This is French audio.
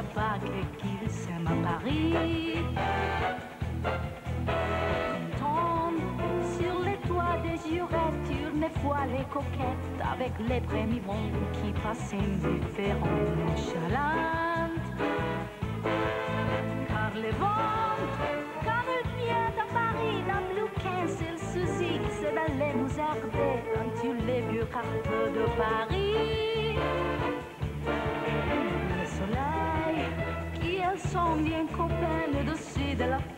pas qu'ils s'aiment à Paris. Sur les toits des jurettes, une fois les coquettes avec les premiers bons qui passent indifférents, nonchalantes. Car les ventes, quand il vient à Paris, dans le week-end, s'il se dit, c'est d'aller nous arder dans tous les vieux quartiers de Paris. Le soleil, qui elles sont bien copains, le dessus de la